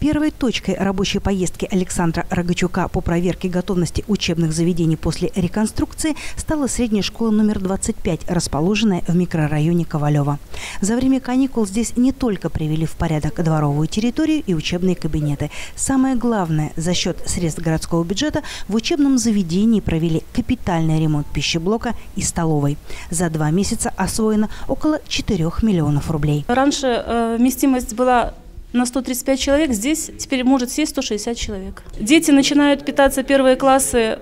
Первой точкой рабочей поездки Александра Рогачука по проверке готовности учебных заведений после реконструкции стала средняя школа номер 25, расположенная в микрорайоне Ковалева. За время каникул здесь не только привели в порядок дворовую территорию и учебные кабинеты. Самое главное, за счет средств городского бюджета в учебном заведении провели капитальный ремонт пищеблока и столовой. За 2 месяца освоено около 4 миллионов рублей. Раньше вместимость была на 135 человек, здесь теперь может сесть 160 человек. Дети начинают питаться первые классы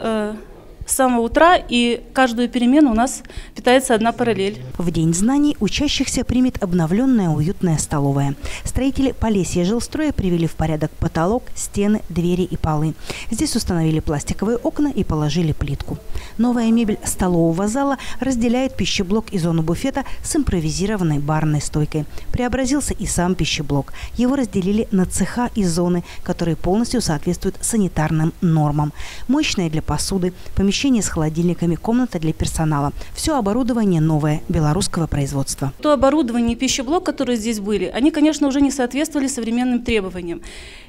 с самого утра, и каждую перемену у нас питается одна параллель. В День знаний учащихся примет обновленная уютная столовая. Строители Полесья жилстроя привели в порядок потолок, стены, двери и полы. Здесь установили пластиковые окна и положили плитку. Новая мебель столового зала разделяет пищеблок и зону буфета с импровизированной барной стойкой. Преобразился и сам пищеблок. Его разделили на цеха и зоны, которые полностью соответствуют санитарным нормам. Мощные для посуды, помещение с холодильниками, комната для персонала. Все оборудование новое, белорусского производства. То оборудование и пищеблок, которые здесь были, они, конечно, уже не соответствовали современным требованиям.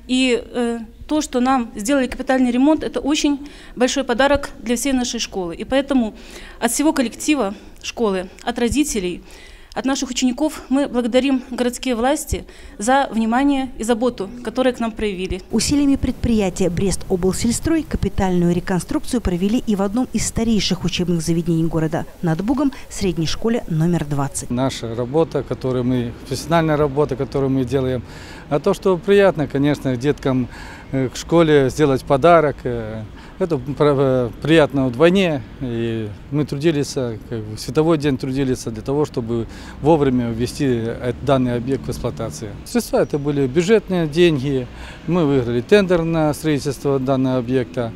И то, что нам сделали капитальный ремонт, это очень большой подарок для всей нашей школы. И поэтому от всего коллектива школы, от родителей, от наших учеников мы благодарим городские власти за внимание и заботу, которые к нам проявили. Усилиями предприятия Брест-облсельстрой капитальную реконструкцию провели и в одном из старейших учебных заведений города над Бугом, средней школе номер 20. Наша работа, профессиональная работа, которую мы делаем, а то, что приятно, конечно, деткам к школе сделать подарок. Это приятно вдвойне, и мы трудились, в световой день трудились для того, чтобы вовремя ввести данный объект в эксплуатацию. Средства это были бюджетные деньги, мы выиграли тендер на строительство данного объекта,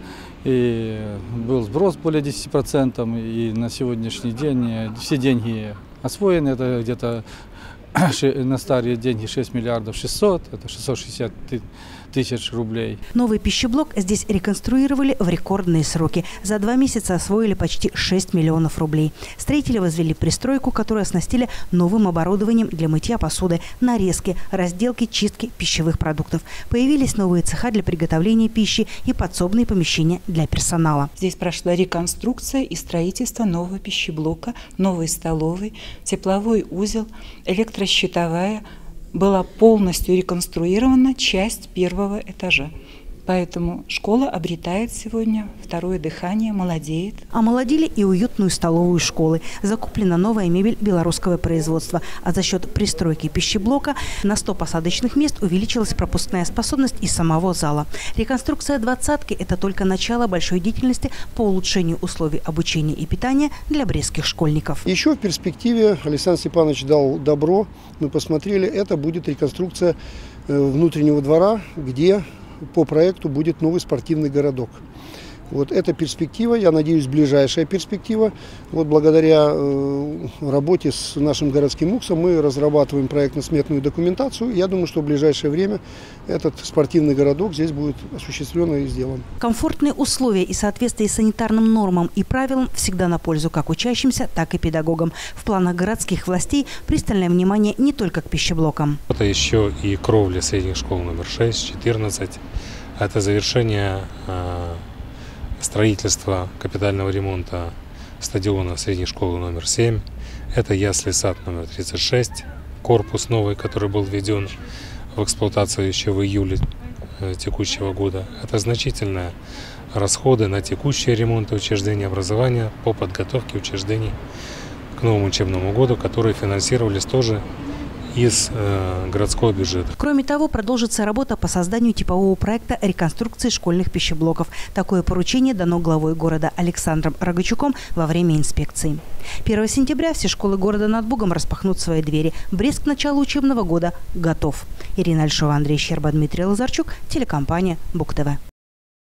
и был сброс более 10%, и на сегодняшний день все деньги освоены, это где-то на старые деньги 6 миллиардов 600, это 660 тысяч рублей. Новый пищеблок здесь реконструировали в рекордные сроки. За 2 месяца освоили почти 6 миллионов рублей. Строители возвели пристройку, которую оснастили новым оборудованием для мытья посуды, нарезки, разделки, чистки пищевых продуктов. Появились новые цеха для приготовления пищи и подсобные помещения для персонала. Здесь прошла реконструкция и строительство нового пищеблока, новой столовой, тепловой узел, электрощитовая. Была полностью реконструирована часть первого этажа. Поэтому школа обретает сегодня второе дыхание, молодеет. Омолодили и уютную столовую школы. Закуплена новая мебель белорусского производства. А за счет пристройки пищеблока на 100 посадочных мест увеличилась пропускная способность и самого зала. Реконструкция «двадцатки» – это только начало большой деятельности по улучшению условий обучения и питания для брестских школьников. Еще в перспективе Александр Степанович дал добро. Мы посмотрели, это будет реконструкция внутреннего двора, где по проекту будет новый спортивный городок. Вот эта перспектива, я надеюсь, ближайшая перспектива. Вот благодаря работе с нашим городским МУКСом мы разрабатываем проектно-сметную документацию. Я думаю, что в ближайшее время этот спортивный городок здесь будет осуществлен и сделан. Комфортные условия и соответствие санитарным нормам и правилам всегда на пользу как учащимся, так и педагогам. В планах городских властей пристальное внимание не только к пищеблокам. Это еще и кровля средних школ номер 6, 14. Это завершение строительства капитального ремонта стадиона средней школы номер 7. Это ясли-сад номер 36, корпус новый, который был введен в эксплуатацию еще в июле текущего года. Это значительные расходы на текущие ремонты учреждений образования по подготовке учреждений к новому учебному году, которые финансировались тоже из городского бюджета. Кроме того, продолжится работа по созданию типового проекта реконструкции школьных пищеблоков. Такое поручение дано главой города Александром Рогачуком во время инспекции. 1 сентября все школы города над Бугом распахнут свои двери. Брест к началу учебного года готов. Ирина Альшова, Андрей Щерба, Дмитрий Лазарчук, телекомпания Буг ТВ.